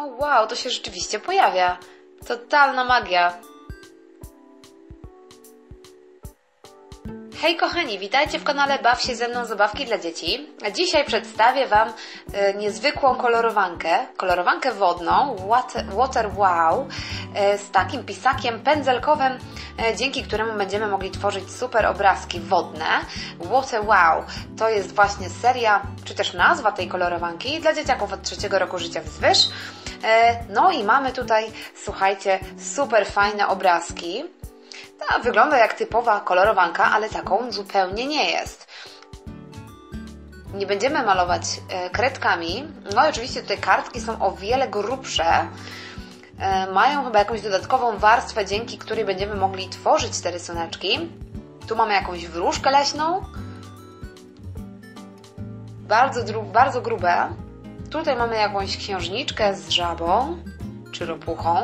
O wow, to się rzeczywiście pojawia. Totalna magia. Hej kochani, witajcie w kanale Baw się ze mną zabawki dla dzieci. Dzisiaj przedstawię Wam niezwykłą kolorowankę wodną, Water Wow, z takim pisakiem pędzelkowym, dzięki któremu będziemy mogli tworzyć super obrazki wodne. Water Wow to jest właśnie seria, czy też nazwa tej kolorowanki dla dzieciaków od 3 roku życia wzwyż. No i mamy tutaj, słuchajcie, super fajne obrazki. Wygląda jak typowa kolorowanka, ale taką zupełnie nie jest. Nie będziemy malować kredkami. No i oczywiście tutaj kartki są o wiele grubsze. Mają chyba jakąś dodatkową warstwę, dzięki której będziemy mogli tworzyć te rysuneczki. Tu mamy jakąś wróżkę leśną. Bardzo grube. Tutaj mamy jakąś księżniczkę z żabą, czy ropuchą.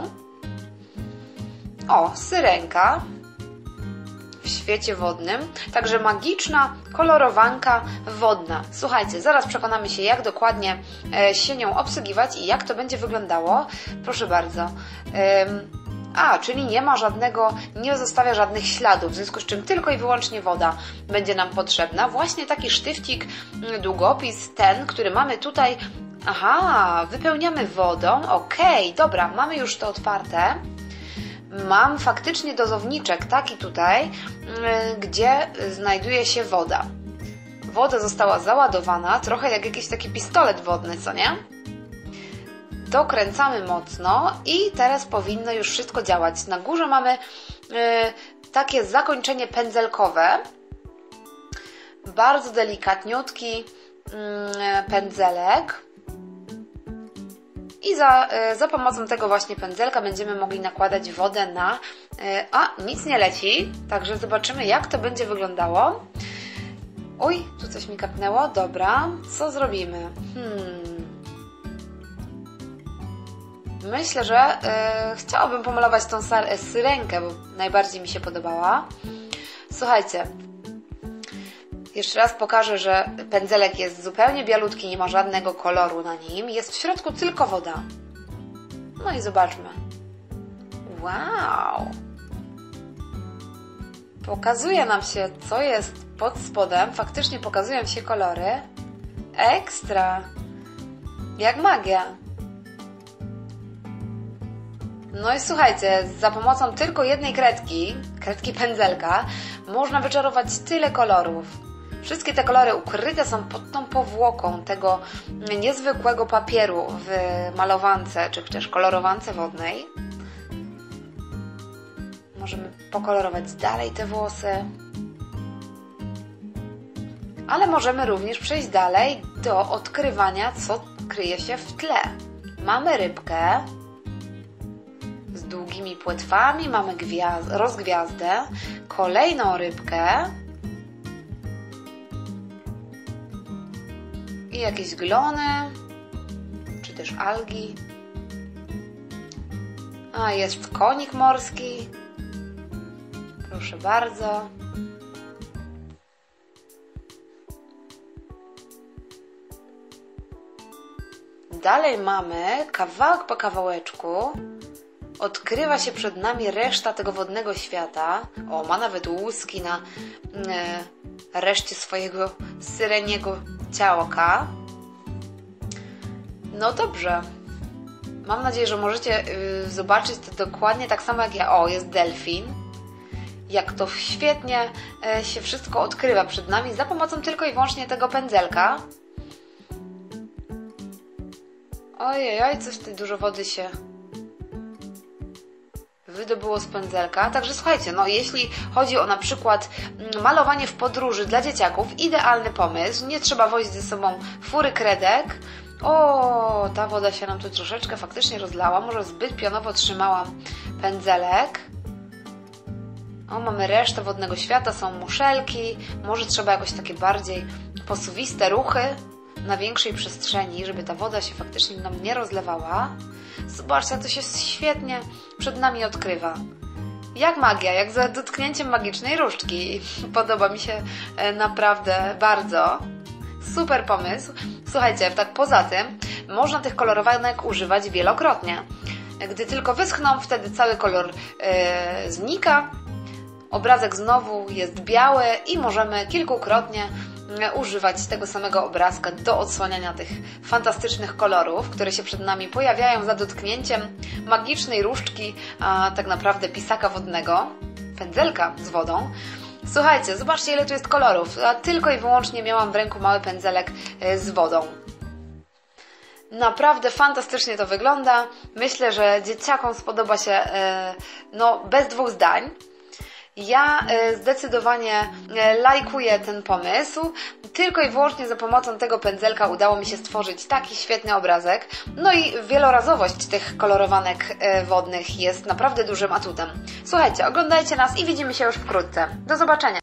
O, syrenka w świecie wodnym. Także magiczna kolorowanka wodna. Słuchajcie, zaraz przekonamy się, jak dokładnie się nią obsługiwać i jak to będzie wyglądało. Proszę bardzo. Czyli nie zostawia żadnych śladów, w związku z czym tylko i wyłącznie woda będzie nam potrzebna. Właśnie taki sztywcik, długopis, ten, który mamy tutaj. Wypełniamy wodą. Okej, dobra, mamy już to otwarte. Mam faktycznie dozowniczek, taki tutaj, gdzie znajduje się woda. Woda została załadowana, trochę jak jakiś taki pistolet wodny, co nie? Dokręcamy mocno i teraz powinno już wszystko działać. Na górze mamy takie zakończenie pędzelkowe. Bardzo delikatniutki pędzelek. I za pomocą tego właśnie pędzelka będziemy mogli nakładać wodę na... nic nie leci, także zobaczymy, jak to będzie wyglądało. Oj, tu coś mi kapnęło. Dobra, co zrobimy? Myślę, że chciałabym pomalować tą syrenkę, bo najbardziej mi się podobała. Słuchajcie, jeszcze raz pokażę, że pędzelek jest zupełnie bialutki, nie ma żadnego koloru na nim. Jest w środku tylko woda. No i zobaczmy. Wow! Pokazuje nam się, co jest pod spodem. Faktycznie pokazują się kolory. Ekstra! Jak magia! No i słuchajcie, za pomocą tylko jednej kredki pędzelka, można wyczarować tyle kolorów. Wszystkie te kolory ukryte są pod tą powłoką tego niezwykłego papieru w malowance, czy też kolorowance wodnej. Możemy pokolorować dalej te włosy. Ale możemy również przejść dalej do odkrywania, co kryje się w tle. Mamy rybkę z długimi płetwami, mamy rozgwiazdę, kolejną rybkę i jakieś glony, czy też algi. Jest konik morski. Proszę bardzo. Dalej mamy, kawałek po kawałeczku, odkrywa się przed nami reszta tego wodnego świata. Ma nawet łuski na reszcie swojego syreniego ciałka. No dobrze. Mam nadzieję, że możecie zobaczyć to dokładnie tak samo jak ja. Jest delfin. Jak to świetnie się wszystko odkrywa przed nami za pomocą tylko i wyłącznie tego pędzelka. Ojej, coś tutaj dużo wody się wydobyło z pędzelka. Także słuchajcie, jeśli chodzi o na przykład malowanie w podróży dla dzieciaków, idealny pomysł. Nie trzeba wozić ze sobą fury kredek. Ta woda się nam tu troszeczkę faktycznie rozlała. Może zbyt pionowo trzymałam pędzelek. Mamy resztę wodnego świata, są muszelki. Może trzeba jakoś takie bardziej posuwiste ruchy na większej przestrzeni, żeby ta woda się faktycznie nam nie rozlewała. Zobaczcie, to się świetnie przed nami odkrywa. Jak magia, jak za dotknięciem magicznej różdżki. Podoba mi się naprawdę bardzo. Super pomysł. Słuchajcie, tak poza tym można tych kolorowanek używać wielokrotnie. Gdy tylko wyschną, wtedy cały kolor znika, obrazek znowu jest biały i możemy kilkukrotnie używać tego samego obrazka do odsłaniania tych fantastycznych kolorów, które się przed nami pojawiają za dotknięciem magicznej różdżki, a tak naprawdę pisaka wodnego, pędzelka z wodą. Słuchajcie, zobaczcie, ile tu jest kolorów. Ja tylko i wyłącznie miałam w ręku mały pędzelek z wodą. Naprawdę fantastycznie to wygląda. Myślę, że dzieciakom spodoba się bez dwóch zdań. Ja zdecydowanie lajkuję ten pomysł. Tylko i wyłącznie za pomocą tego pędzelka udało mi się stworzyć taki świetny obrazek. No i wielorazowość tych kolorowanek wodnych jest naprawdę dużym atutem. Słuchajcie, oglądajcie nas i widzimy się już wkrótce. Do zobaczenia!